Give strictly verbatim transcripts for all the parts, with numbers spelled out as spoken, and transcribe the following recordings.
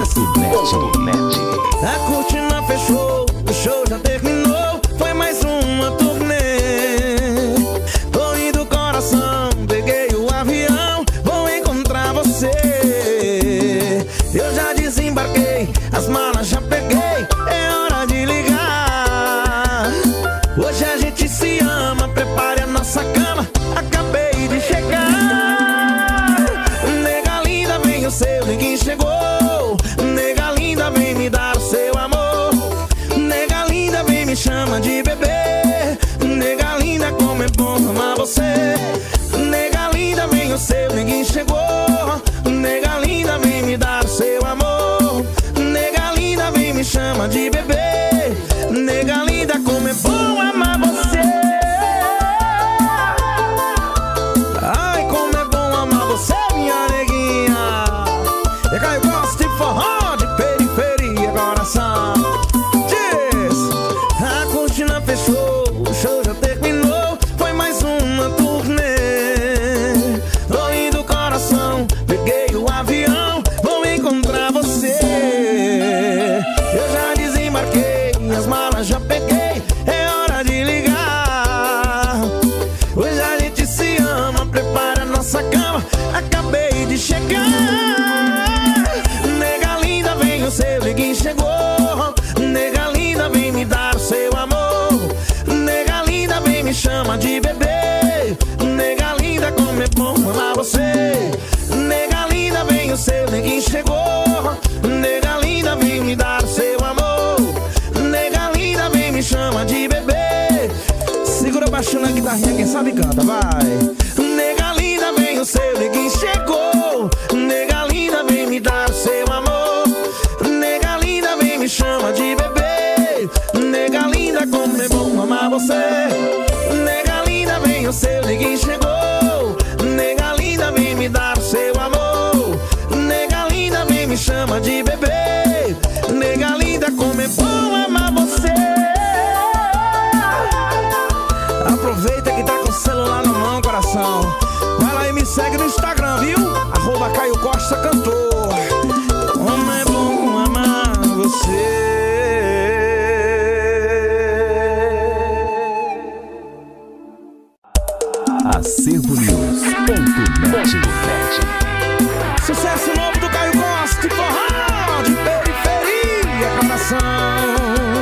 ponto net. A cortina fechou, o show já terminou. Foi mais uma turnê. Tô indo coração, peguei o avião, vou encontrar você. Eu já desembarquei, as malas já peguei, é hora de ligar. Hoje a gente se ama, prepare a nossa cama, acabei de chegar. Nega linda, vem o seu, ninguém chegou. Nega linda, vem me dar o seu amor. Nega linda, vem me chama de bebê. Nega linda, como é bom amar você. Nega linda, vem o seu, ninguém chegou. Nega linda, vem me dar o seu amor. Nega linda, vem me chama de bebê. Nega linda, como é bom amar você. Ai, como é bom amar você, minha neguinha. É que eu gosto de forró, de periferia, coração. Diz, a cortina fechou, o show já terminou. Foi mais uma turnê. Tô indo coração, peguei o avião, vou encontrar você. Eu já desembarquei, as malas já peguei, é hora de ligar. Hoje a gente se ama, prepara a nossa cama, acabei de chegar. Nega linda, vem o seu, ninguém chegou. Nega linda, vem me dar o seu amor. Nega linda, vem me chama de bebê. Nega linda, como é bom amar você. Nega linda, vem o seu, ninguém chegou. Nega linda, vem me dar o seu amor. Nega linda, vem me chama de bebê. Segura baixinho na guitarrinha, quem sabe canta, vai. Nega linda, vem o seu, ninguém chegou. Nega linda, vem me dar o seu amor. Nega linda, vem me chama de bebê. Nega linda, como é bom amar você. Nega linda, vem o seu, ninguém chegou. Nega linda, vem me dar o seu amor. Nega linda, vem me chama de bebê. Nega linda, como é bom amar você. Aproveita que tá com o celular na mão, coração. Vai lá e me segue no Instagram, viu? Arroba Caio Costa Cantor. Como é bom amar você. Acervo News ponto net. Sucesso novo do Caio Costa e forró de periferia, coração.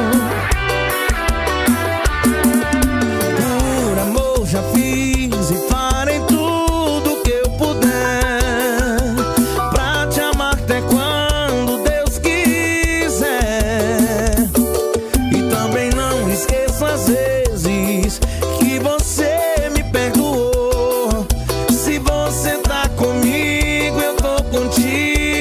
Por amor já fiz e farei tudo que eu puder pra te amar até quando Deus quiser. E também não esqueço às vezes que você me perdoou. Se você tá comigo, eu tô contigo.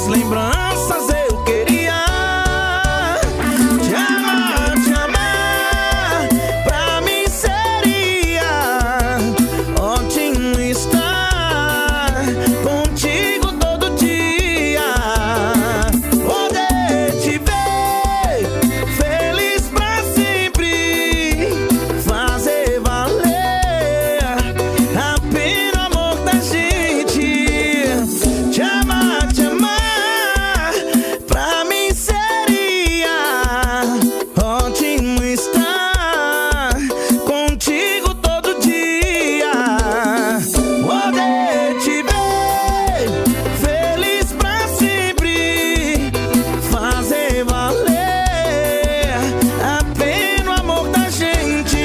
lembranças eu queria te amar, te amar. Pra mim seria ótimo estar contigo todo dia, poder te ver feliz pra sempre, fazer valer a pena, amor da gente. Te amar, te amar, pra mim seria ótimo estar contigo todo dia, poder te ver feliz pra sempre, fazer valer a pena, o amor da gente.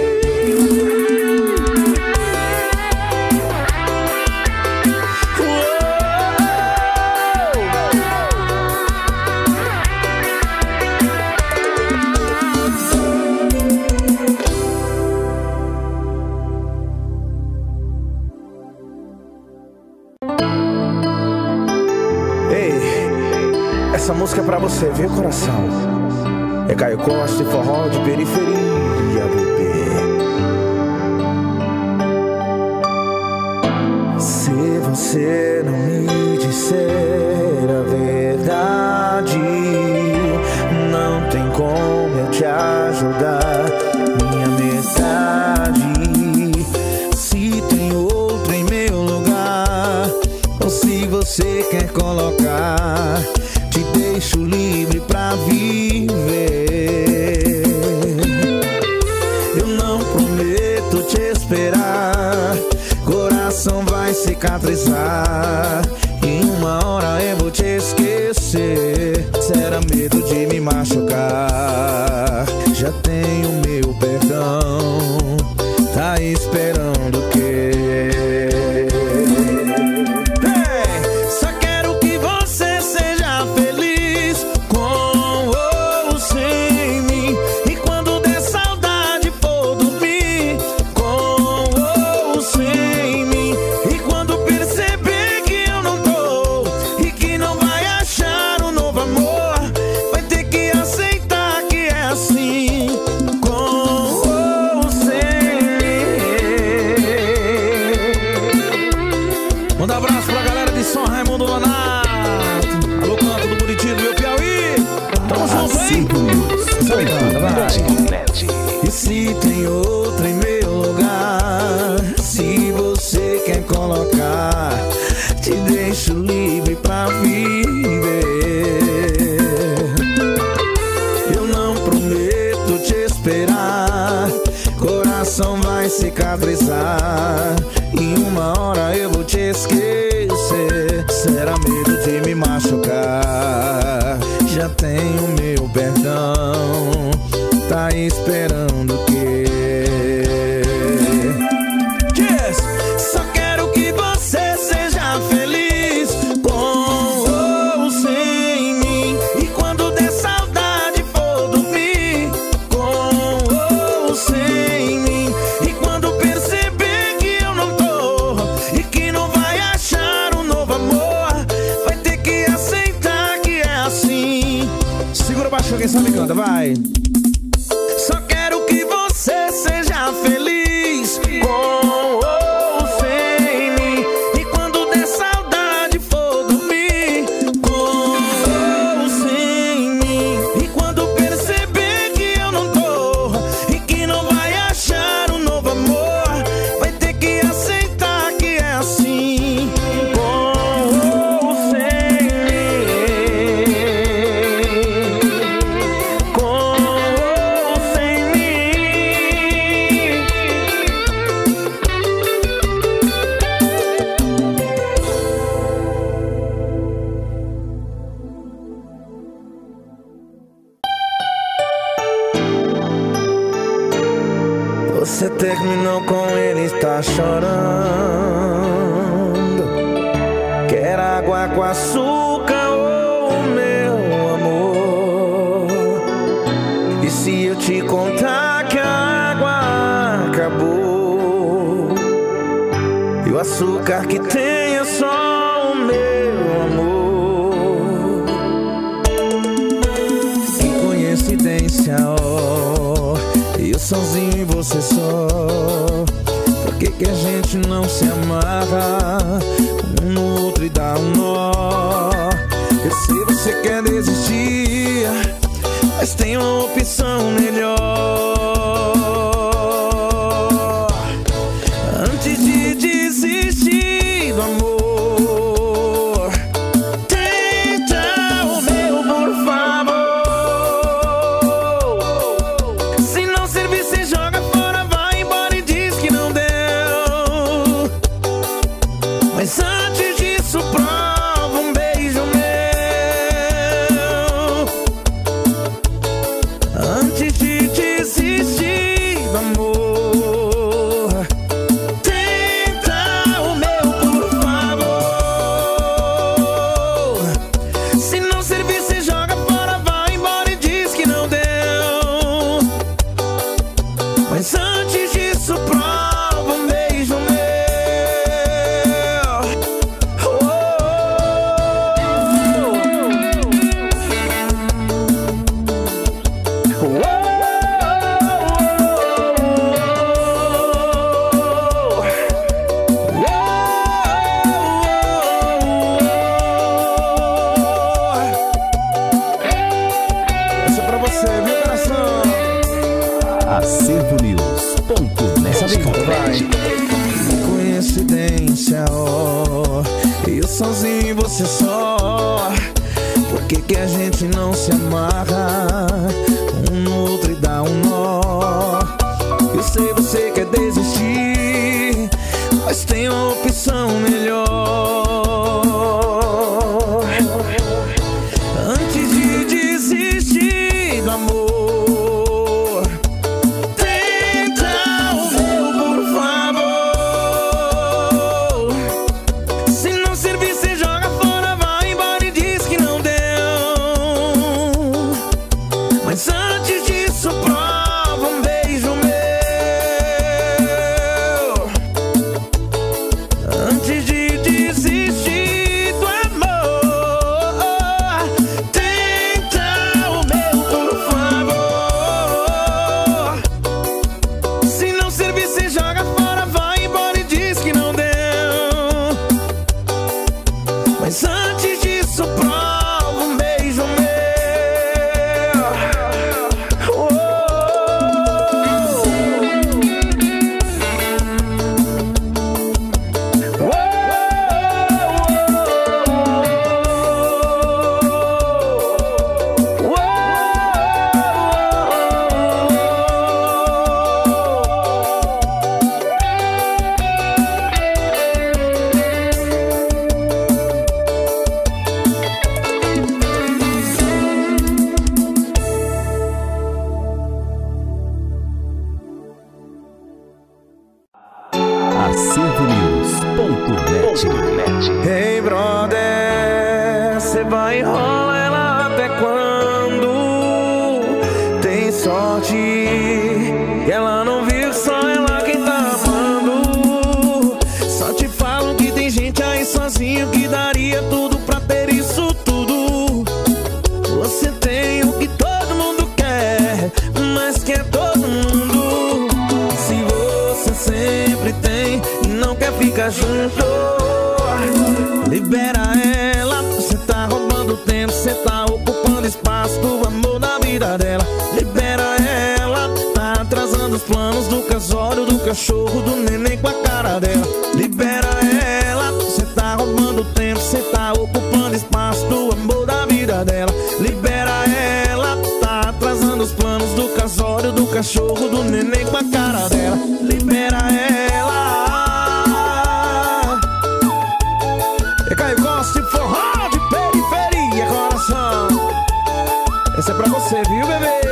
Ei, essa música é pra você, viu, coração? É Caio Costa e forró de periferia, bebê. Se você não me disser a verdade, não tem como eu te ajudar, minha metade. Se tem outro em meu lugar, ou se você quer colocar, te deixo livre pra viver. Eu não prometo te esperar, coração vai cicatrizar, e uma hora eu vou te esquecer. Será medo de me machucar? Já tenho meu perdão, tá esperando o quê? Só quero que você seja feliz com ou sem mim. E quando der saudade for dormir, com ou sem mim. E quando perceber que eu não tô e que não vai achar um novo amor, vai ter que aceitar que é assim, com ou sem mim. Manda um abraço pra galera de São Raimundo Nonato. Alô, canto do Bonitinho do meu Piauí. Tamo junto, hein? Vai, vai. E se tem outro em meu lugar, se você quer colocar, te deixo livre pra viver. Eu não prometo te esperar, coração vai cicatrizar, e uma hora eu vou te esquecer. Será medo de me machucar? Já tenho meu perdão, tá esperando o quê? Yes! Só quero que você seja feliz com ou sem mim. E quando der saudade for dormir, com ou sem mim. E quando perceber que eu não tô e que não vai achar um novo amor, vai ter que aceitar que é assim. Segura baixo, quem sabe canta, vai. Só quero que você seja feliz com ou sem mim. E quando der saudade for dormir, com ou sem mim. E quando perceber que eu não tô e que não vai achar um novo amor, vai ter que aceitar que é assim, com ou sem mim. Com ou sem mim. Você terminou com ele, está chorando. Quer água com açúcar ou meu amor? E se eu te contar que a água acabou e o açúcar que tem é só o meu amor? sozinho e você só. Por que que a gente não se amarra um no outro e dá um nó? Eu sei você quer desistir, mas tem uma opção melhor. Antes de desistir do amor, tenta o meu, por favor. Se não servir, cê joga fora, vai embora e diz que não deu. Mas antes disso, prova um beijo meu. Antes de desistir do amor, tenta o meu, por favor. Se não servir, cê joga fora, vai embora e diz que não deu. Mas antes disso, prova um beijo meu. Essa é pra você, viu, coração? Acervo News ponto net. Coincidência, ó, eu sozinho e você só. Por que que a gente não se amarra um no outro e dá um nó? Eu sei você quer desistir, mas tem uma opção melhor. Antes de desistir do amor, tenta o meu, por favor. Se não servir, cê joga fora, vai embora e diz que não deu. Mas antes disso, prova um beijo meu. Antes de desistir do amor, tenta o meu, por favor. Se não servir, cê joga fora, vai embora e diz que não deu. Mas antes disso, prova um beijo meu. Oh. Acervo News ponto net. Hey brother, cê vai enrolar ela até quando? Tem sorte que ela não viu, só ela quem tá amando. Só te falo que tem gente aí sozinho que daria tudo pra ter isso tudo. Você tem o que todo mundo quer, mas quer todo mundo. Se você sempre tem e não quer ficar junto, libera ela. Você tá roubando tempo, você tá ocupando espaço do amor da vida dela. Libera ela, tá atrasando os planos do casório, do cachorro, do neném com a cara dela. Libera ela, você tá roubando tempo, você tá ocupando espaço do amor da vida dela. Libera ela, tá atrasando os planos do casório, do cachorro, do neném com a cara dela. Libera ela. E Caio Costa, forró de periferia, coração. Essa é pra você, viu, bebê?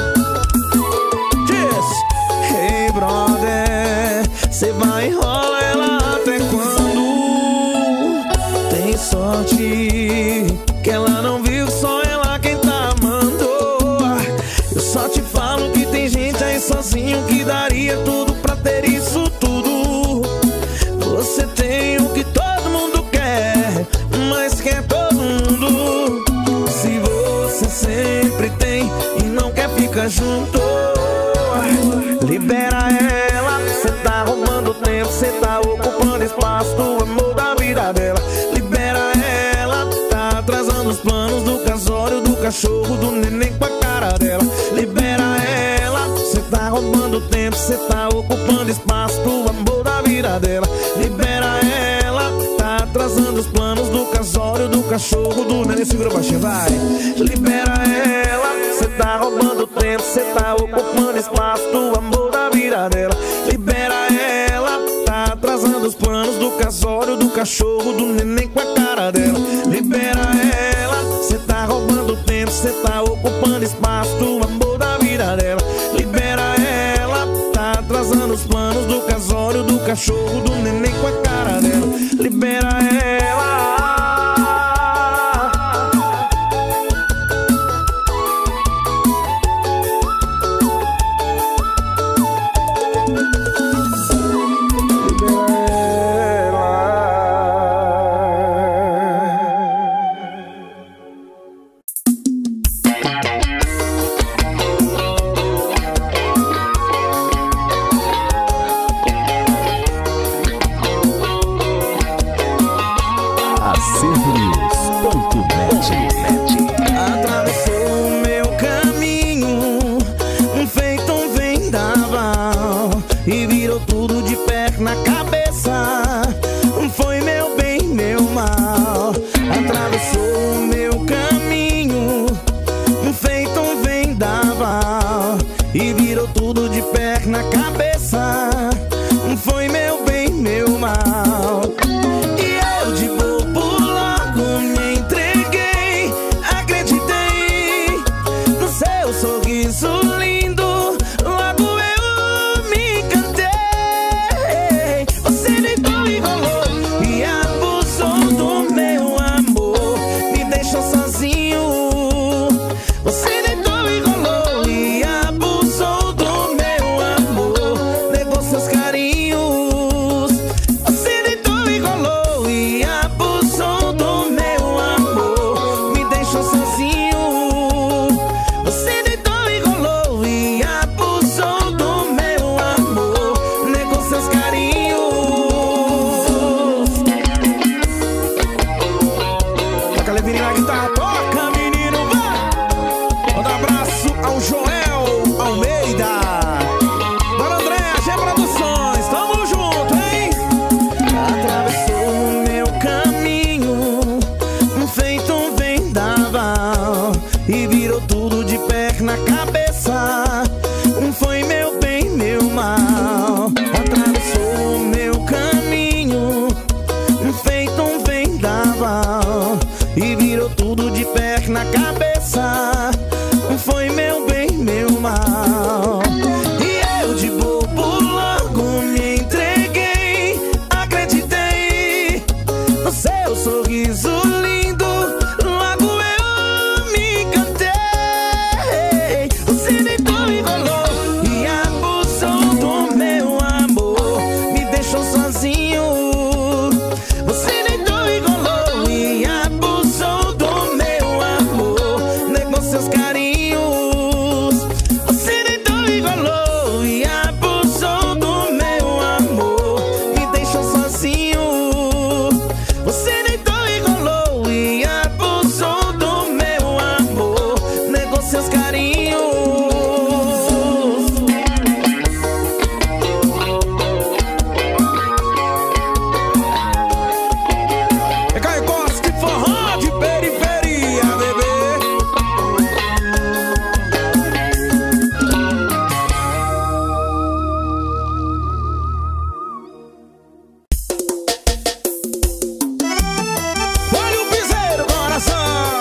Diz, hey brother, cê vai enrolar ela até quando? Tem sorte que ela não viu, só ela quem tá amando. Eu só te falo que tem gente aí sozinho que daria tudo pra ter isso tudo. Você tem o que todo mundo quer, mas quer todo mundo. Se você sempre tem e não quer ficar junto, libera ela. Cê tá roubando tempo, cê tá ocupando espaço do amor da vida dela. Libera ela, tá atrasando os planos do casório, do cachorro, do neném com a cara dela. Libera ela, cê tá roubando tempo, cê tá ocupando espaço do amor da vida dela. Libera ela, tá atrasando os planos do casório, do cachorro, do neném. Segura baixinho, vai. Libera ela, cê tá roubando tempo, cê tá ocupando espaço do amor da vida dela. Libera ela, tá atrasando os planos do casório, do cachorro, do neném com a cara dela. Libera ela, cê tá roubando tempo, cê tá ocupando espaço do amor da vida dela. Libera ela, tá atrasando os planos do casório, do cachorro, do neném com a cara dela. Libera ela. Atravessou o meu caminho, feito um vendaval, e virou tudo de pé na cabeça. Foi meu bem, meu mal. Atravessou o meu caminho, feito um vendaval, e virou tudo de pé na cabeça. Foi meu bem, meu mal. E eu de bobo logo me entreguei, acreditei no seu sorriso lindo, logo eu me encantei. Você deitou e rolou e abusou do meu amor, me deixou sozinho. Você deitou e rolou e abusou do meu amor, levou seus carinhos. Você deitou e rolou e abusou do meu amor, me deixou sozinho. Você deitou e rolou e abusou do meu amor, negou seus carinhos. Toca a Levinho na guitarra, toca menino, vai! Manda um abraço ao Joel Almeida, Dona Andréa, G Produções, tamo junto, hein? Atravessou o meu caminho, feito um vendaval, e virou tudo de pé na cabeça. Foi meu bem, meu mal. Atravessou o meu caminho, feito um vendaval, e virou tudo de pé na cabeça. Foi meu bem, meu mal. E eu de bobo logo me entreguei, acreditei no seu sorriso lindo, logo eu me encantei. Você deitou e rolou e abusou do meu amor, me deixou sozinho. Você deitou e rolou e abusou do meu amor, negou seus carinhos. Você deitou e rolou e abusou do meu amor, me deixou sozinho. Você deitou e rolou e abusou do meu amor, negou seus carinhos. É Caio Costa, que forró de periferia, bebê. Olha o piseiro, coração.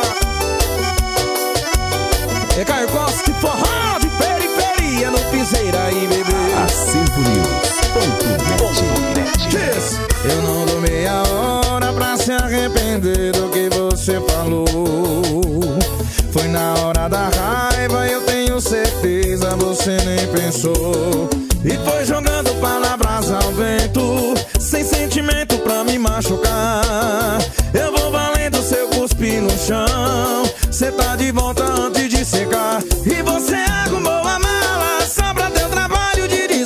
É Caio Costa, que forró de periferia no piseiro aí, bebê. Acervo News ponto net. Diz, eu não dou meia hora pra se arrepender do que você falou. Foi na hora da raiva, eu tenho certeza, você nem pensou. E foi jogando palavras ao vento, sem sentimento pra me machucar. Eu vou valendo seu cuspe no chão, cê tá de volta antes de secar. E você arrumou a mala só pra ter o trabalho de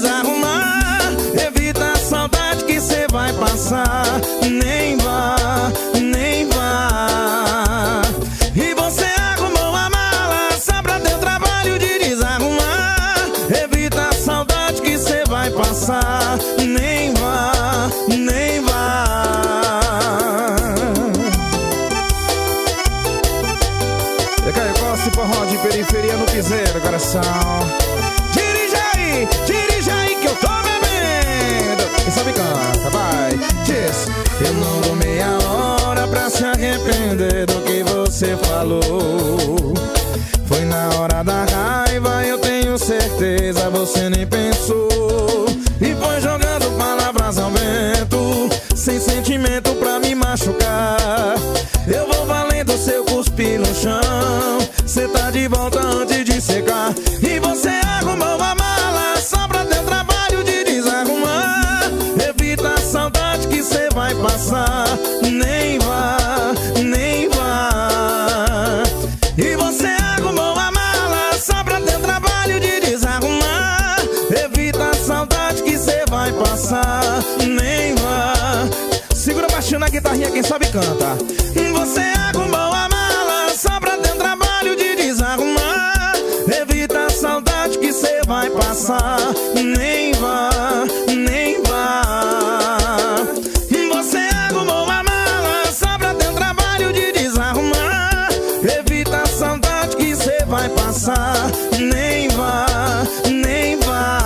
Costa e forró de periferia no piseiro, coração. Dirija aí, dirija aí que eu tô bebendo. Quem sabe canta, vai. Diz: eu não dou meia hora pra se arrepender do que você falou. Foi na hora da raiva, eu tenho certeza, você nem pensou. E foi jogando palavras ao vento, sem sentimento pra me machucar. Eu vou valendo seu cuspir no chão, cê tá de volta antes de secar. E você arrumou a mala só pra ter trabalho de desarrumar. Evita a saudade que cê vai passar. Nem vá, nem vá. E você arrumou a mala só pra ter trabalho de desarrumar. Evita a saudade que cê vai passar. Nem vá. Segura baixinho na guitarrinha, quem sabe canta. Você arrumou a mala só pra ter trabalho de desarrumar. Evita a saudade que cê vai passar. Nem vá, nem vá. Você arrumou a mala só pra ter trabalho de desarrumar. Evita a saudade que cê vai passar. Nem vá, nem vá.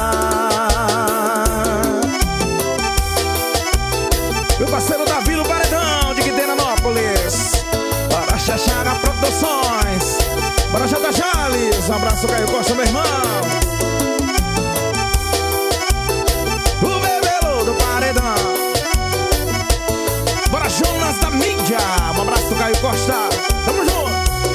Meu parceiro Davi no Paredão de Quiteranópolis, para Xaxara Produções, para J. Jales, um abraço Caio Costa, meu irmão. O Bebelo do Paredão, para Jonas da Mídia, um abraço Caio Costa, tamo junto.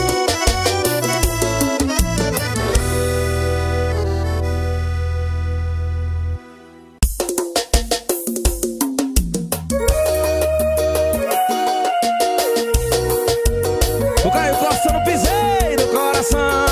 O Caio Costa no piseiro, coração.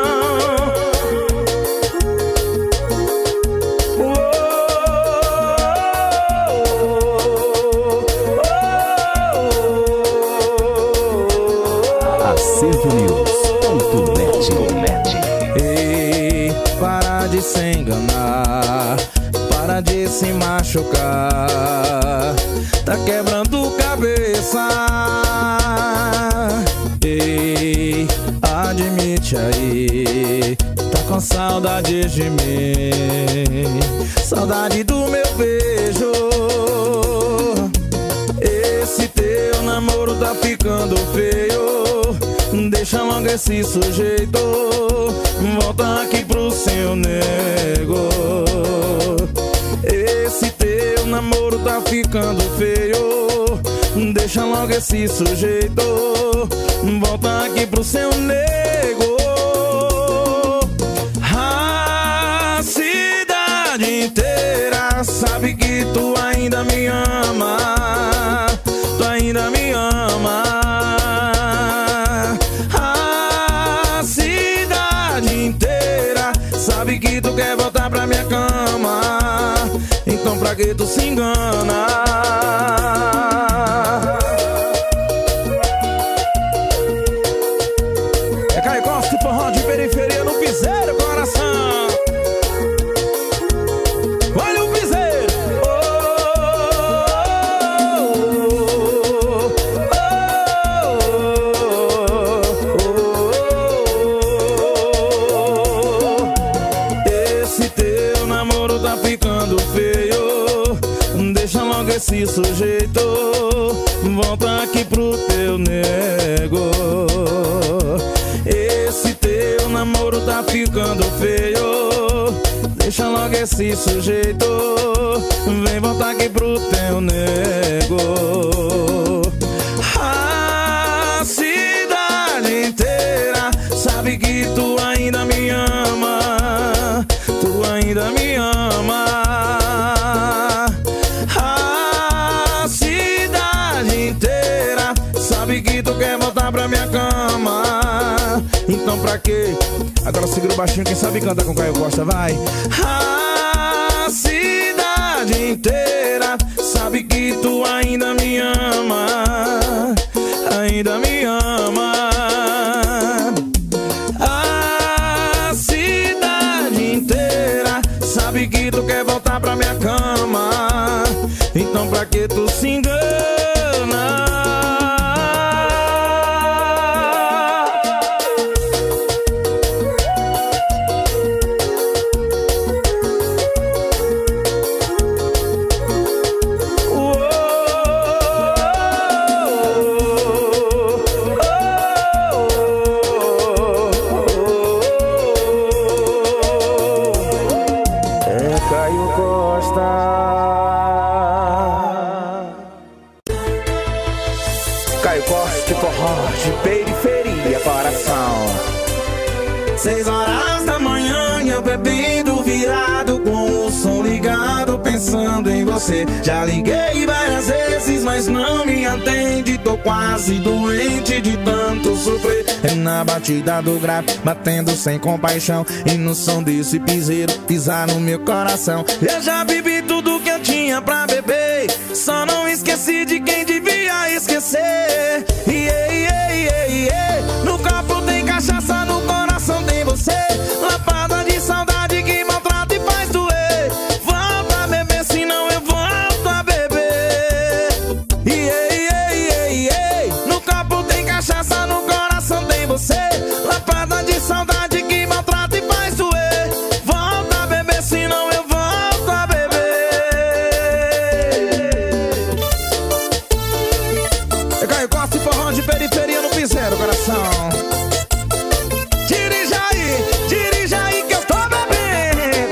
Acervo News ponto net. Ei, para de se enganar, para de se machucar. Tá quebrando cabeça. Ei, admite aí, tá com saudade de mim, saudade do meu beijo. Esse teu namoro tá ficando feio, deixa logo esse sujeito, volta aqui pro seu nego. Esse teu namoro tá ficando feio, deixa logo esse sujeito, volta aqui pro seu nego. A cidade inteira sabe que tu ainda me ama, tu ainda me ama. A cidade inteira sabe que tu quer voltar pra minha cama, então pra que tu se engana? É Caio Costa e forró de periferia no piseiro, coração. Olha o piseiro. Esse teu namoro tá ficando feio, deixa logo esse sujeito, volta aqui pro teu nego. Esse teu namoro tá ficando feio, deixa logo esse sujeito, vem voltar aqui pro teu nego. A cidade inteira sabe que tu ainda me ama, tu ainda me ama. A cidade inteira sabe que tu quer voltar pra minha cama, então pra quê? Agora segura o baixinho, quem sabe canta com Caio Costa, vai. A cidade inteira sabe que tu ainda me ama, ainda me ama. A cidade inteira sabe que tu quer voltar pra minha cama, então pra que tu se engana? Seis horas da manhã e eu bebendo virado, com o som ligado, pensando em você. Já liguei várias vezes, mas não me atende. Tô quase doente de tanto sofrer. É na batida do grave, batendo sem compaixão, e no som desse piseiro pisar no meu coração. Eu já bebi tudo que eu tinha pra beber, só não esqueci de quem devia esquecer. Yeah, yeah, yeah, yeah. No copo tem cachaça, no coração tem você. Lapada de saudade que maltrata e faz doer. Volta a beber, senão eu volto a beber. Yeah, yeah, yeah, yeah. No copo tem cachaça, no coração tem você. Lapada de saudade que maltrata e faz doer. Volta a beber, senão eu volto a beber. Eu caio Costa e forró de periferia no piseiro, coração. Dirija aí, dirija aí que eu tô bebendo.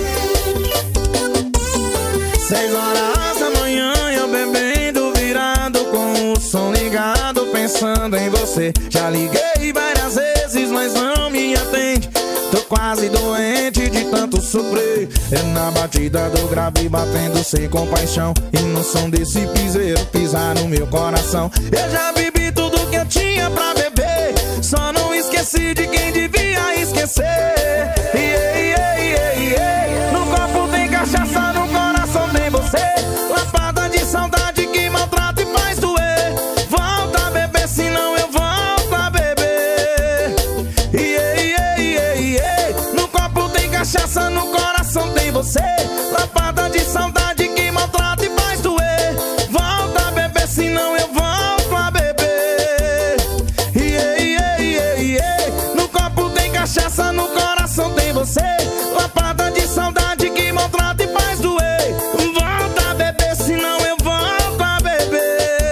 Seis horas da manhã eu bebendo virado, com o som ligado, pensando em você. Já liguei várias vezes, mas não me atende. Tô quase doente de tanto sofrer. É na batida do grave, batendo sem compaixão, e no som desse piseiro pisar no meu coração. Eu já bebi tudo que eu tinha pra beber, só não esqueci de quem devia esquecer. Yeah, yeah, yeah, yeah. No copo tem cachaça, no coração tem você. Lapada de saudade que maltrata e faz doer. Volta a beber, senão eu volto a beber. Yeah, yeah, yeah, yeah. No copo tem cachaça, no coração tem você. Lapada de saudade que maltrata e faz doer. Volta a beber, senão eu volto a beber. Yeah, yeah, yeah, yeah. No copo tem cachaça, no coração tem você. Lapada de saudade que maltrata e faz doer. Volta a beber, senão eu volto a beber.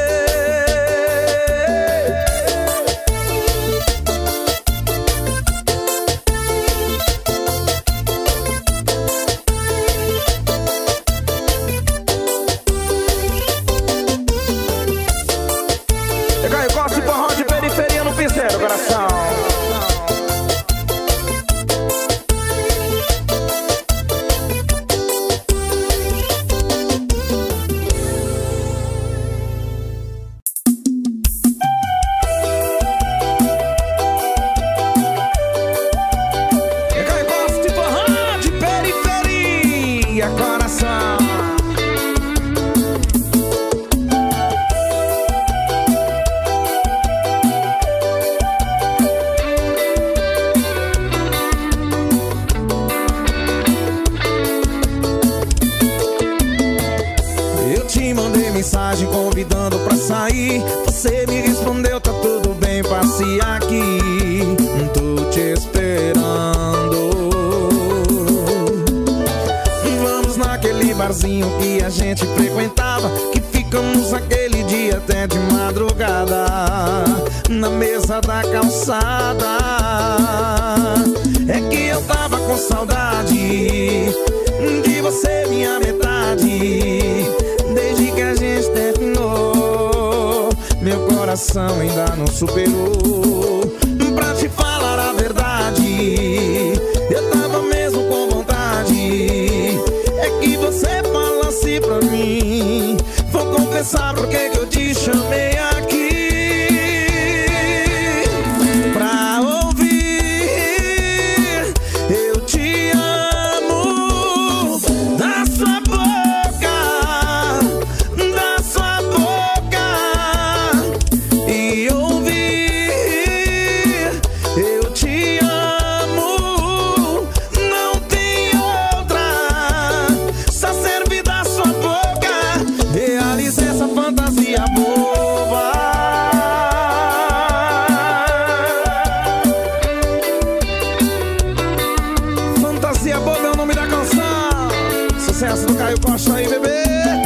Eu caio Costa e forró de periferia no piseiro, coração. Eu caio Costa e forró de periferia, coração. Eu te mandei mensagem convidando pra sair. Você me respondeu, tá tudo bem, passe aqui. Tô te esperando. Vamos naquele barzinho que a gente frequentava, que ficamos aquele dia até de madrugada, na mesa da calçada. É que eu tava com saudade de você, minha metade. Desde que a gente terminou, meu coração ainda não superou. Pra te falar a verdade, eu tava mesmo com vontade. É que você falasse pra mim. Vou confessar porque que eu te chamei aqui, pra ouvir eu te amo da sua boca, da sua boca, e ouvir eu te amo, não tem outra, só serve da sua boca. Realize essa fantasia boba. Fantasia boba é o nome da canção. Sucesso do Caio Costa aí, bebê.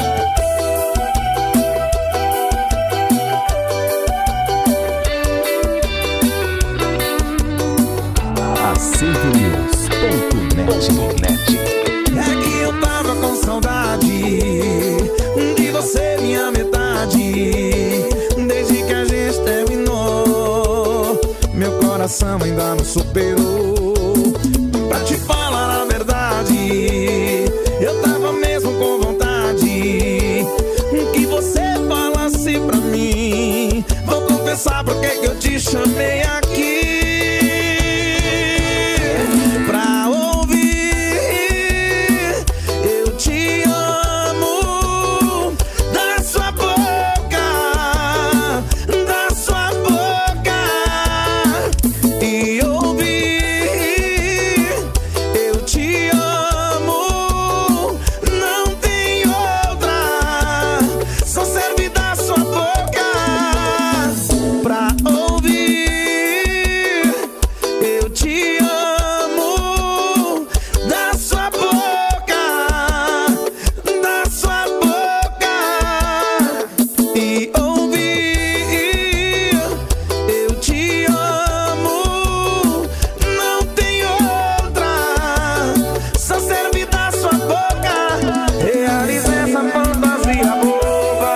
acervo news ponto net. É que eu tava com saudade de você, minha metade. Desde que a gente terminou, meu coração coração ainda não superou. Pra te falar a verdade, eu tava mesmo com vontade que você falasse pra mim. Vou confessar porque que eu te chamei aqui, pra ouvir eu te amo da sua boca, da sua boca, e ouvir eu te amo, não tem outra, só serve da sua boca. Pra ouvir eu te amo da sua boca, da sua boca, e ouvir eu te amo, não tem outra, só serve da sua boca. Realize essa fantasia boba.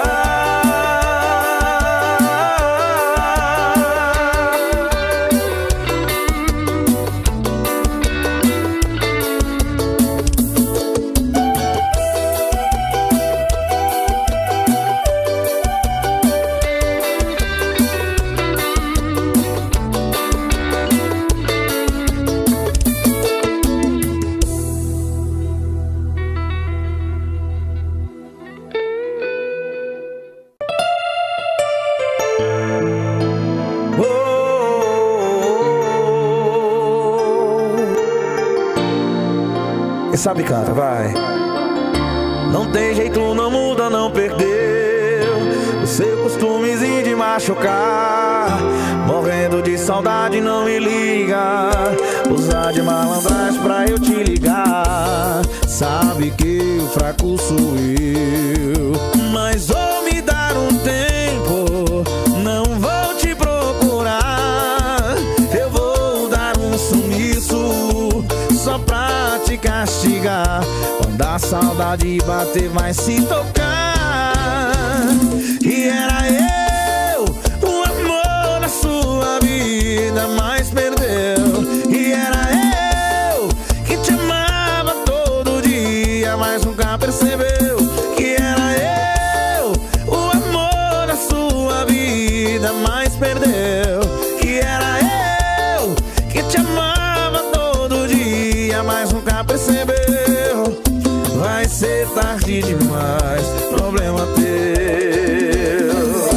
E sabe, cara, vai. Não tem jeito, não muda, não perdeu o seu costumezinho de machucar. Morrendo de saudade, não me liga, usar de malandragem pra eu te ligar. Sabe que o fraco sou eu, mas vou me dar um tempo, não vou te procurar. Eu vou dar um sumiço só pra te castigar. Quando a saudade bater, vai se tocar. E era eu, o amor da sua vida, mas perdeu. E era eu que te amava todo dia, mas nunca percebeu. Que era eu, o amor da sua vida, mas perdeu. Que era eu que te amava todo dia, mas nunca percebeu. Vai ser tarde demais, problema teu.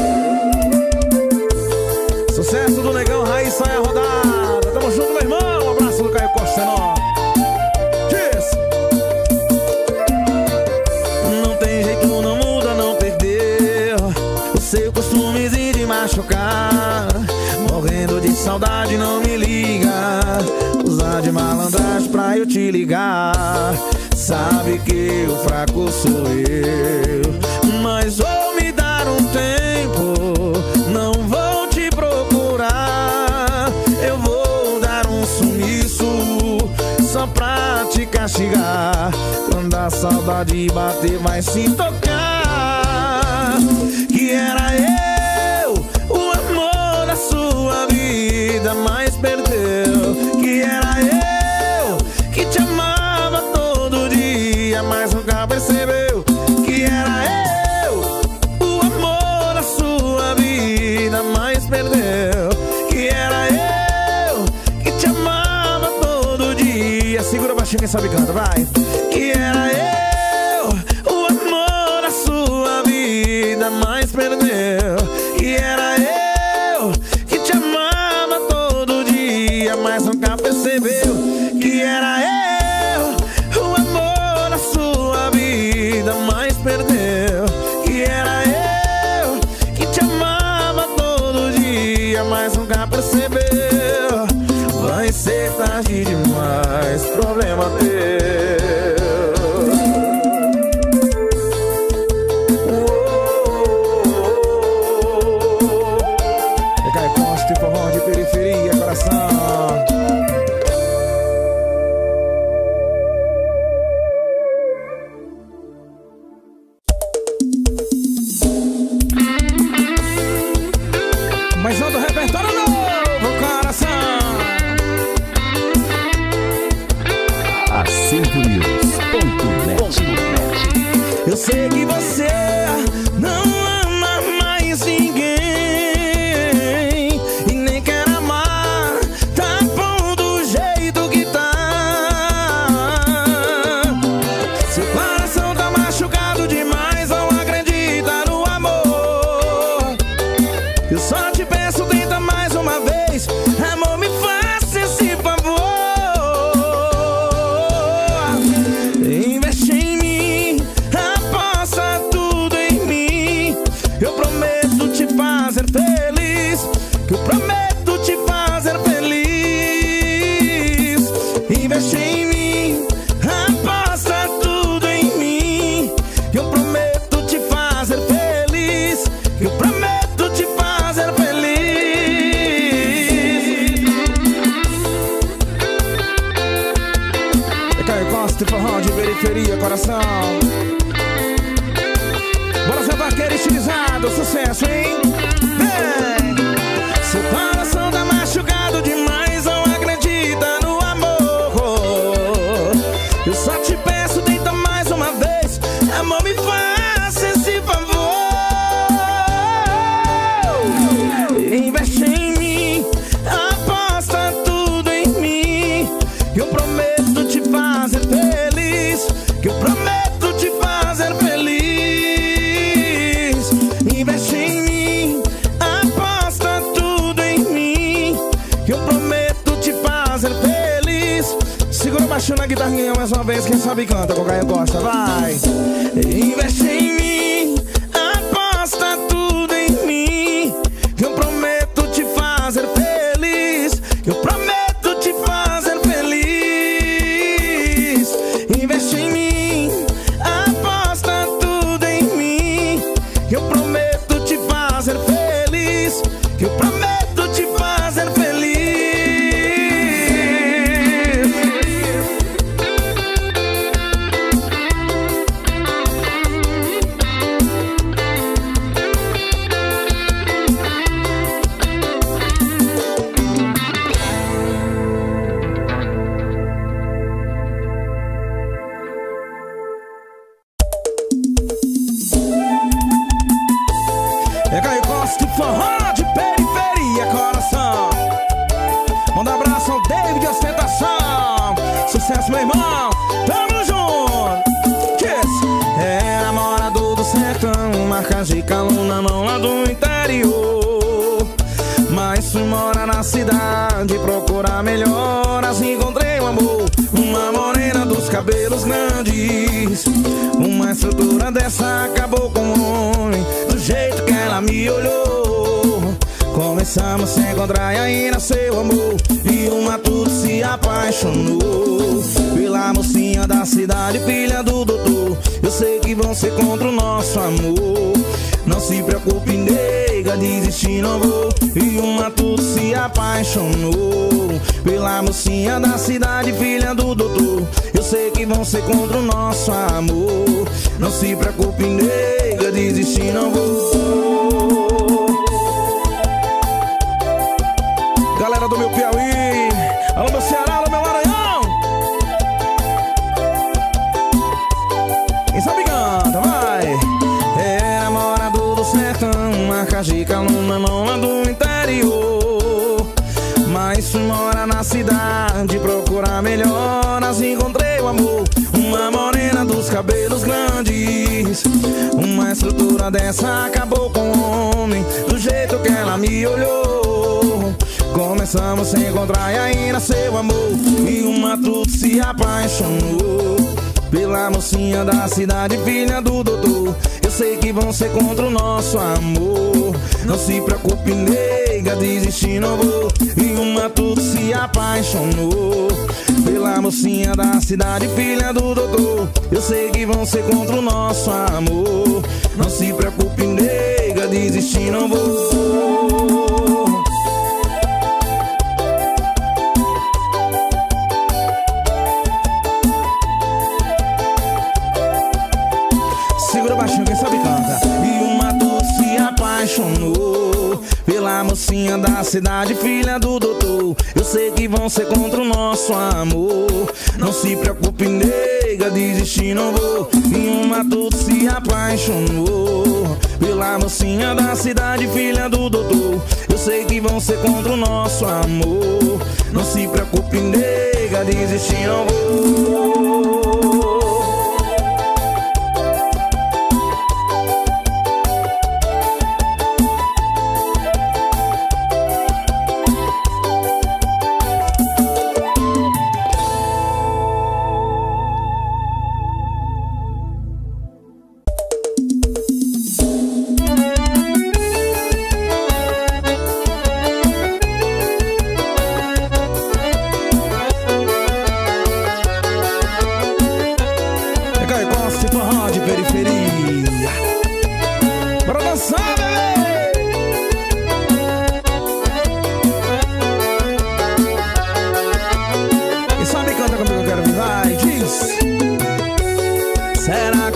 Sucesso do Negão, Raiz, sai a rodada. Tamo junto, meu irmão. Um abraço do Caio Costa, não. Diz. Não tem jeito, não muda, não perdeu o seu costumezinho de machucar. Morrendo de saudade, não me liga, usar de malandragem pra eu te ligar. Sabe que o fraco sou eu, mas vou me dar um tempo, não vou te procurar. Eu vou dar um sumiço só pra te castigar. Quando a saudade bater, vai se tocar. Que era eu, o amor da sua vida, mas perdeu. Que era eu que te amava todo dia, mas nunca percebeu. Que era eu, o amor da sua vida, mas perdeu. Que era eu que te amava todo dia. Segura baixinho, quem sabe canta, vai. Que era eu, o amor da sua vida, mas perdeu. Que era eu que te amava todo dia, mas nunca percebeu. Que era eu, o amor da sua vida, mas perdeu. Que era eu que te amava todo dia, mas nunca percebeu. Vai ser tarde demais, problema teu. É Caio Costa e forró de periferia, coração. Mais um do repertório novo, coração. periferia, coração. Bora ser vaqueiro estilizado, sucesso, hein? Vem! Seu coração tá machucado demais, não acredita no amor. Eu só te peço, tenta mais uma vez. Amor, me faça esse favor. Investe em mim, aposta tudo em mim. Eu prometo te fazer feliz. Que eu prometo te fazer feliz. Investe em mim, aposta tudo em mim. Que eu prometo te fazer feliz. Segura baixinho na guitarrinha mais uma vez. Quem sabe canta, com Caio Costa, vai. Investe em mim, aposta tudo em mim. Que eu prometo te fazer feliz. Que eu prometo te fazer feliz. Investe em mim, aposta tudo em mim. Que eu prometo te fazer feliz. Que eu prometo te fazer feliz. É Caio Costa, forró de periferia, coração. Manda um abraço ao David Ostentação. Sucesso, meu irmão, tamo junto. Kiss. Era morador do sertão, marcas de caluna, não lá do interior. Mas fui morar na cidade, procurar melhoras. Encontrei um amor, uma morena dos cabelos grandes. Uma estrutura dessa acabou com o homem, do jeito que ela me olhou. Começamos a se encontrar e aí nasceu amor. E o matuto se apaixonou pela mocinha da cidade, filha do doutor. Eu sei que vão ser contra o nosso amor. Não se preocupe, nega, desistir não vou. E o matuto se apaixonou pela mocinha da cidade, filha do doutor. Eu sei que vão ser contra o nosso amor. Não se preocupe, nega, desistir não vou. Galera do meu Piauí, alô meu Ceará, alô meu Maranhão. Quem sabe canta, vai. Era morador do sertão, marcas de caluna, não lá do interior. Mas fui morar na cidade, procurar melhoras. Encontrei o amor, uma morena dos cabelos grandes. Uma estrutura dessa acabou com o homem, do jeito que ela me olhou. Começamos a se encontrar e aí nasceu amor. E o matuto se apaixonou pela mocinha da cidade, filha do doutor. Eu sei que vão ser contra o nosso amor. Não se preocupe, nega, desistir não vou. E o matuto se apaixonou pela mocinha da cidade, filha do doutor. Eu sei que vão ser contra o nosso amor. Não se preocupe, nega, desistir não vou. Segura baixinho, quem sabe canta. E o matuto se apaixonou pela mocinha da cidade, filha do doutor. Eu sei que vão ser contra o nosso amor. Não se preocupe, nega, desistir não vou. E o matuto se apaixonou pela mocinha da cidade, filha do doutor. Eu sei que vão ser contra o nosso amor. Não se preocupe, nega, desistir não vou.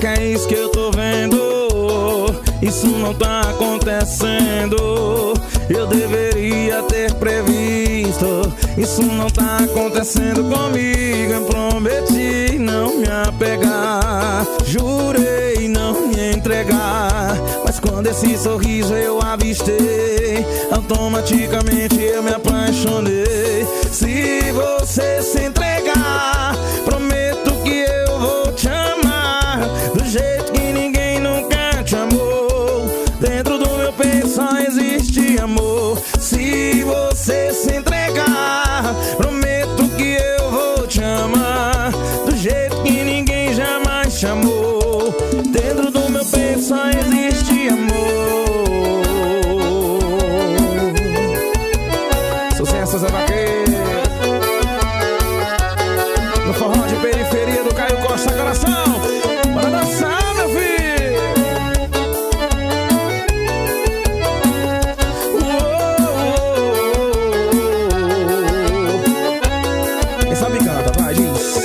que é isso que eu tô vendo? Isso não tá acontecendo. Eu deveria ter previsto. Isso não tá acontecendo comigo. Eu prometi não me apegar, jurei não me entregar. Mas quando esse sorriso eu avistei, automaticamente eu me apaixonei. Se você se entregar, prometo que eu vou te amar do jeito que ninguém nunca te amou. Dentro do meu peito só existe amor. Se você se entregar, prometo que eu vou te amar do jeito que ninguém jamais te amou. Dentro do meu peito só existe amor. Sucesso, Zé Vaqueiro. No forró de periferia do Caio Costa, coração. Bora dançar, meu filho. Quem sabe canta, vai, diz.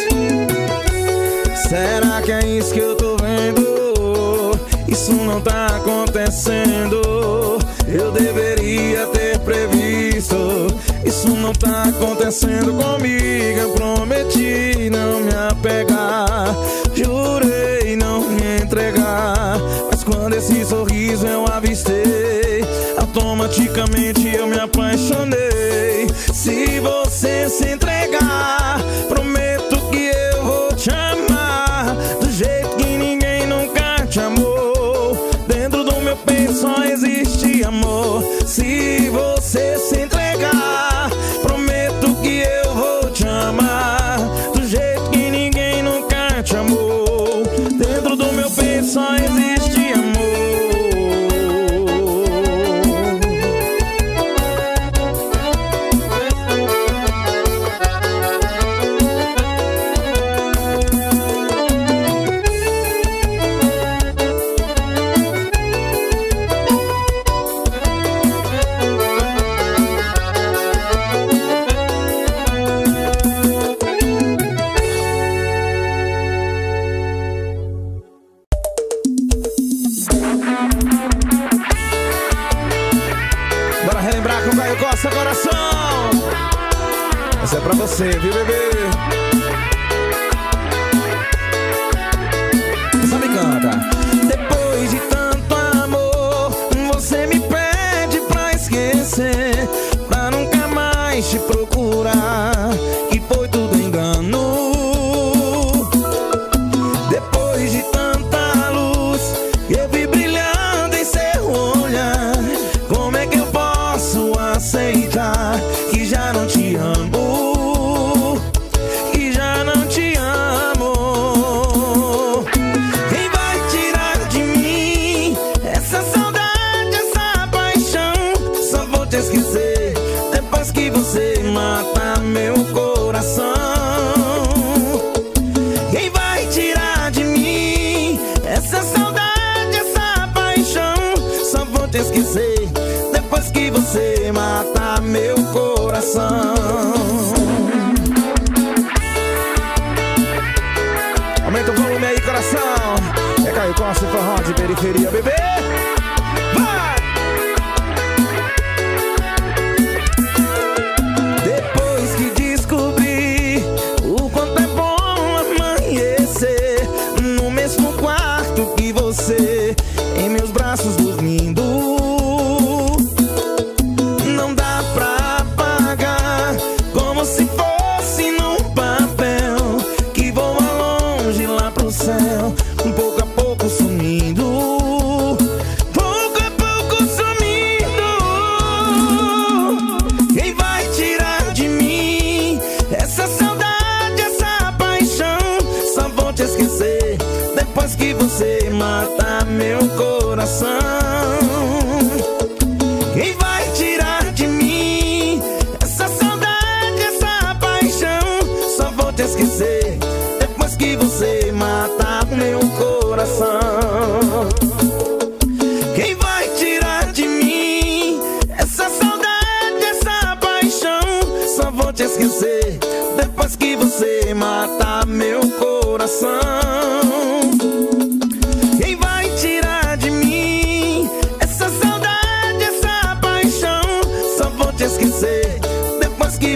Será que é isso que eu tô vendo? Isso não tá acontecendo. Eu deveria ter previsto. Isso não tá acontecendo comigo. Eu prometi não me apegar, jurei não me entregar. Mas quando esse sorriso eu avistei, automaticamente eu me apaixonei. Se você se entregar, prometo que eu vou te amar do jeito que ninguém nunca te amou. Dentro do meu peito só existe amor. Se você se entregar, prometo que eu vou te amar do jeito que ninguém nunca te amou. Dentro do meu peito só existe amor. Bora relembrar com o Caio Costa, coração. Essa é pra você, viu, bebê? Só me canta. Depois de tanto amor, você me pede pra esquecer, pra nunca mais te procurar, que foi tudo engano. Depois de tanta luz, eu vi brilhando em seu olhar. Como é que eu posso aceitar que já não te amo, que já não te amo? Quem vai tirar de mim essa saudade, essa paixão? Só vou te esquecer depois que você mata meu coração. Quem vai tirar de mim essa saudade, essa paixão? Só vou te esquecer depois que você mata meu coração. Aumenta o volume aí, coração. É Caio Costa e forró de periferia, bebê. Vai! Depois que descobri o quanto é bom amanhecer no mesmo quarto que você, em meus braços dormindo, não dá pra apagar, como se fosse num papel que voa longe lá pro céu, pouco a pouco sumindo, pouco a pouco sumindo. Quem vai tirar de mim essa saudade, essa paixão? Só vou te esquecer depois que você mata meu coração. Quem vai tirar de mim essa saudade, essa paixão? Só vou te esquecer depois que você mata meu coração. Quem vai tirar de mim essa saudade, essa paixão? Só vou te esquecer depois que você mata meu coração.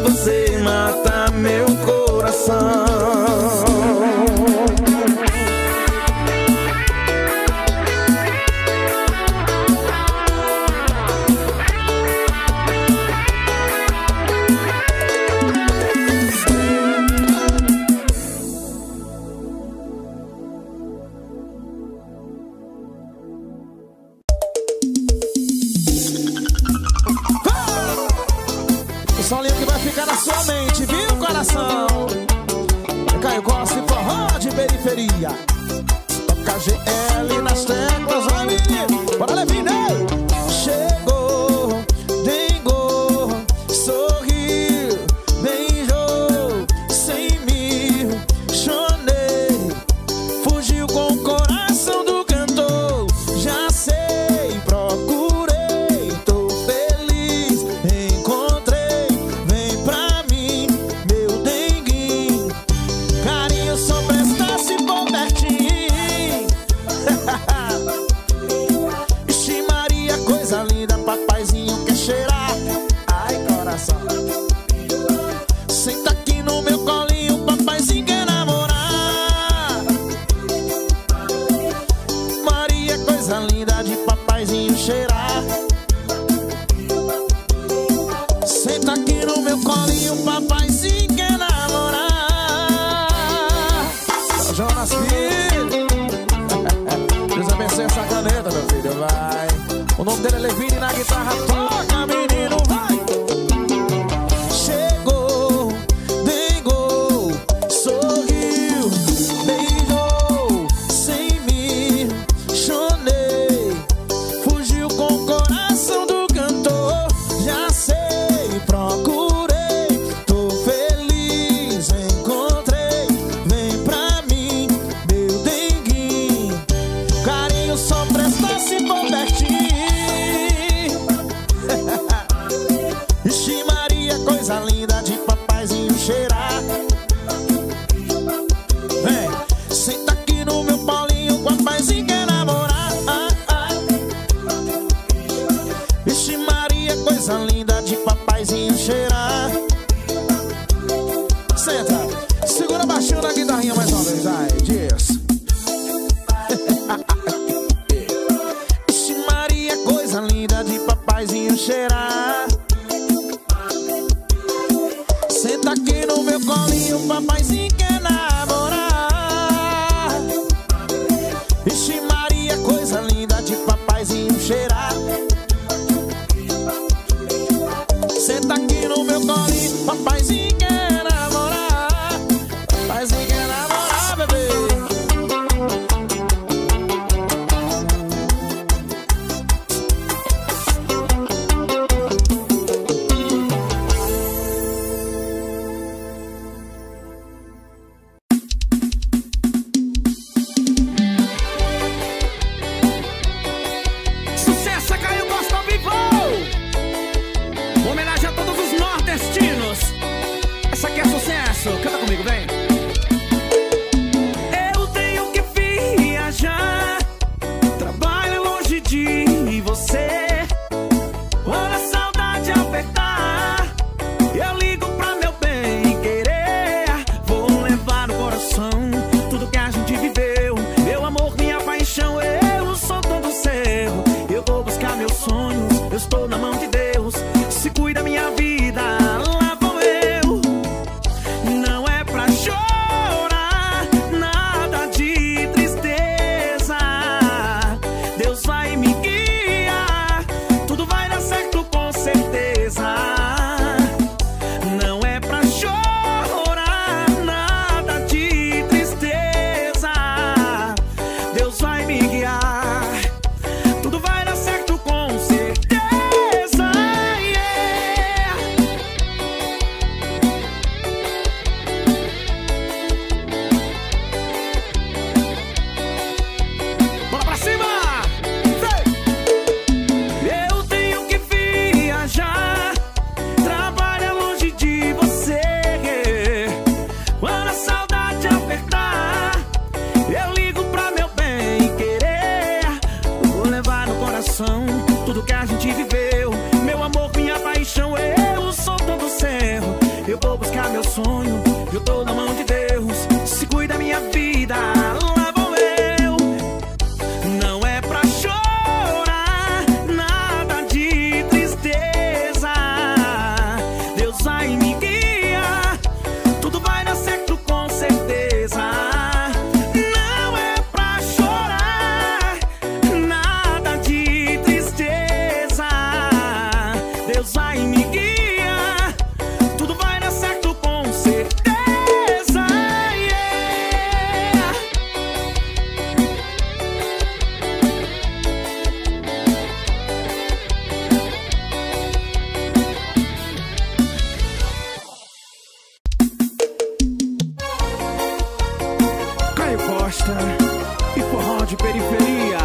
você mata meu coração. O solinho que vai ficar na sua mente, viu, coração? Caio Costa e forró de periferia. Toca G L nas teclas, vai menino, bora Levinho. Chegou, dengou, sorriu, beijou, sem mim, chonei, fugiu com o coração do cantor. Já sei, procurei, tô feliz, encontrei, vem pra mim, meu denguinho. Carinho só presta se for pertinho. Ixi Maria, coisa linda, papaizinho quer cheirar. Ai, coração, senta aqui no meu colinho, papaizinho quer namorar. Maria, coisa linda, de papaizinho cheirar. Senta aqui no meu colinho, papaizinho quer namorar. Jonas Filho, Deus abençoe essa caneta, meu filho, vai. O nome dele é Levine, na guitarra toca, menino, vai. Chegou, dengou, sorriu, beijou, sem mim, chonei, fugiu com o coração do cantor. Já sei, procurei, tô feliz, encontrei, vem pra mim, meu denguinho. Carinho só presta se for pertinho. Ixi Maria, coisa linda, de papaizinho cheirar. Vem, senta aqui no meu paulinho, papaizinho quer namorar. Ah, ah. Ixi Maria, coisa linda, de papaizinho cheirar. Senta, segura baixinho na guitarrinha mais uma vez, vai, diz. Ixi Maria, coisa linda, de papaizinho cheirar. Senta aqui no meu colinho, papaizinho quer namorar. Ixi Maria, coisa linda, de papaizinho cheirar. Senta aqui no meu colinho, papaizinho quer namorar. Papaizinho quer namorar, bebê. Sucesso, Caio Costa ao vivo. Homenagem a todos os nordestinos. Essa aqui é sucesso, canta comigo, vem. Eu tenho que viajar, trabalho longe de você. Quando a saudade apertar, eu ligo pra meu bem querer. Vou levar no coração tudo que a gente viveu. Meu amor, minha paixão, eu sou todo seu. Eu vou buscar meus sonhos, eu estou na mão de Deus. Se cuida minha vida, lá vou eu. Não é pra chorar. buscar meu sonho. Eu tô na mão de Deus, se cuida minha vida, lá vou eu. Não é pra chorar, nada de tristeza. Deus vai me guiar, tudo vai dar certo com certeza. Não é pra chorar, nada de tristeza. Deus vai me guiar, tudo vai dar certo com certeza. Yeah. Caio Costa e forró de periferia.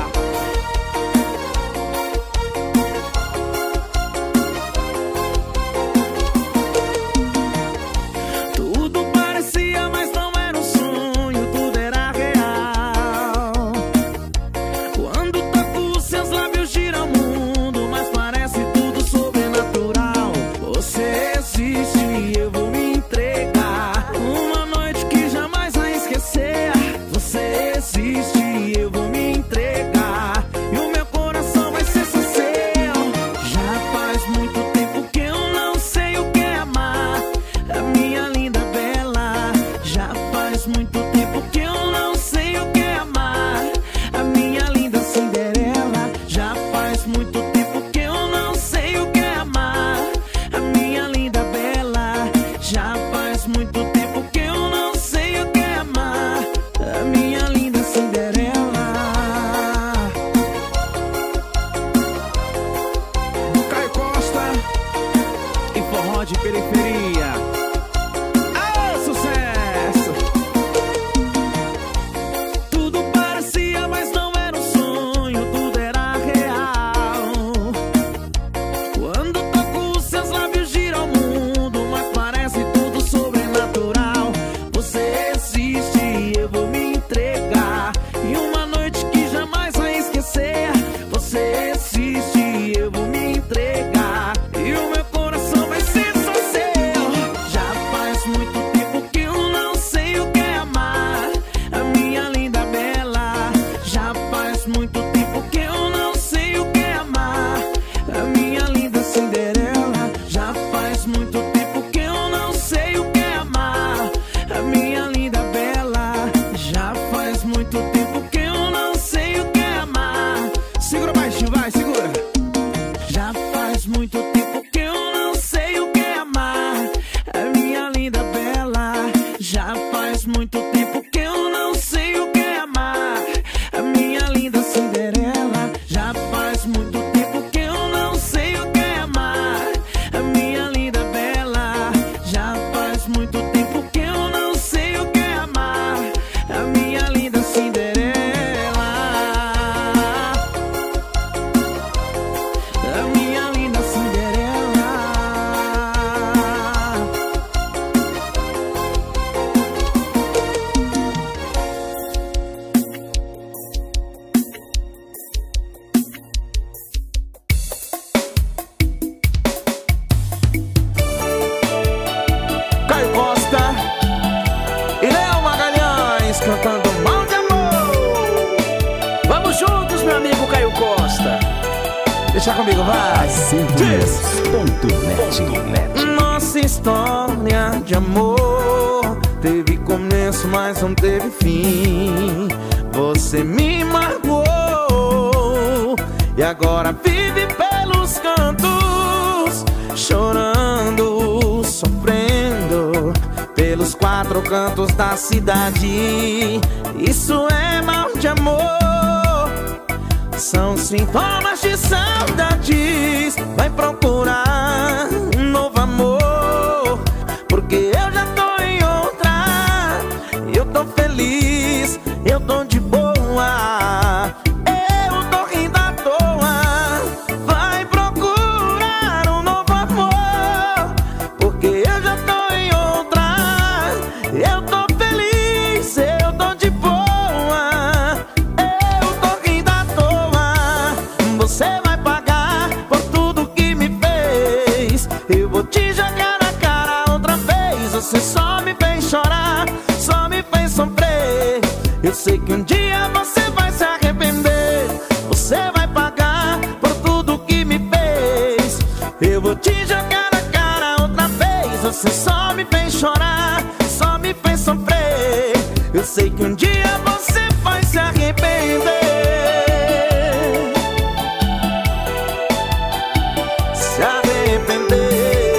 Tudo parecia, mas não era um sonho, tudo era real. Quando toco seus lábios gira o mundo, mas parece tudo sobrenatural. Você existe e eu vou me entregar, uma noite que jamais vai esquecer. Você existe e eu vou me entregar, e o meu coração vai ser só seu. Já faz muito tempo que eu não sei o que é amar, a minha linda bela. Já faz muito tempo que eu não sei o que é amar, a minha linda Cinderela. Já faz muito tempo que eu não sei o que é amar, a minha linda bela. Já faz muito tempo que eu não sei o que é amar, a minha linda Cinderela. Caio Costa e forró de periferia. Ah, sucesso! Tudo parecia, mas não era um sonho, tudo era real. Quando toco seus lábios gira o mundo, mas parece tudo sobrenatural. Você existe e eu vou me entregar, e uma noite que jamais vai esquecer. Você existe e eu vou me entregar, e o meu coração vai ser só seu. Já faz muito tempo que eu não sei o que é amar, a minha linda bela. Já faz muito tempo que eu não sei o que é amar, a minha linda Cinderela. Já faz muito tempo que eu não sei o que é amar, a minha linda bela. Já faz muito tempo que eu não sei o que é amar. Segura baixinho, vai, segura. Já faz muito tempo que eu não sei o que é amar, a minha linda bela. Já faz muito tempo que eu não sei o que é amar, a minha linda Cinderela. Já faz muito tempo que eu não sei o que é amar, a minha linda bela. Já faz muito tempo que eu não sei o que é amar, a minha linda Cinderela. A minha linda Cinderela. Caio Costa e Léo Magalhães cantando Mal de Amor. Vamos juntos, meu amigo Caio Costa. Deixa comigo, vai. Acervos ponto net. Nossa história de amor teve começo, mas não teve fim. Você me marcou e agora vive pelos cantos, chorando, sofrendo pelos quatro cantos da cidade. Isso é mal de amor, são sintomas de saudades. Vai procurar um novo amor, porque eu já tô em outra. Eu tô feliz, eu tô de boa, eu tô rindo à toa. Vai procurar um novo amor, porque eu já tô em outra. Eu tô feliz, eu tô de boa, eu tô rindo à toa. Você vai pagar por tudo que me fez. você só me fez chorar, só me fez sofrer. Eu sei que um dia você vai se arrepender. Você vai pagar por tudo que me fez. Eu vou te jogar na cara outra vez. Você só me fez chorar, só me fez sofrer. Eu sei que um dia você vai se arrepender. Se arrepender.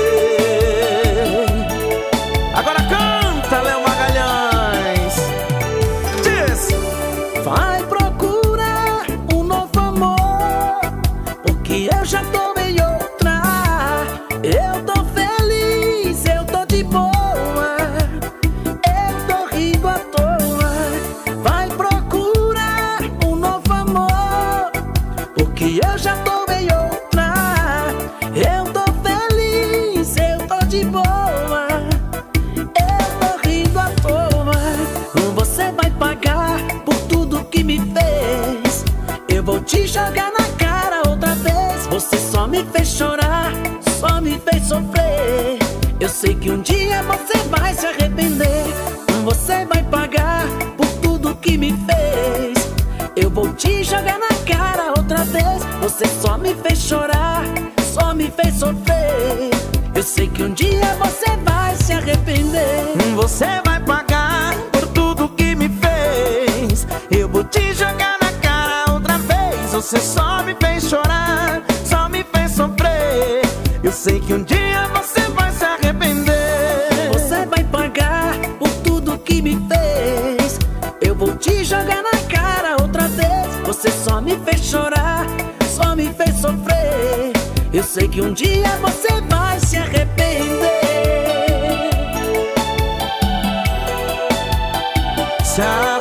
Agora canta, Léo Magalhães. Diz: vai procurar um novo amor, porque eu já tô em outra. Eu tô feliz, eu tô de boa, eu tô rindo à toa. Vai procurar um novo amor, porque eu já tô em outra. Eu tô feliz, eu tô de boa, eu tô rindo à toa. Você vai pagar por tudo que me fez. Eu vou te jogar na cara outra vez. Você só me fez chorar, só me fez sofrer. Eu sei que um dia você vai se arrepender. Você vai pagar por tudo que me fez. Eu vou te jogar na cara outra vez. Você só me fez chorar, só me fez sofrer. Eu sei que um dia você vai se arrepender. Você vai pagar por tudo que me fez. Eu vou te jogar na cara outra vez. Você só me fez chorar, só me fez sofrer. Eu sei que um dia você vai se arrepender. Você vai pagar por tudo que me fez. Eu vou te jogar na cara outra vez. Você só me fez chorar, só me fez sofrer. Eu sei que um dia você vai se arrepender. Se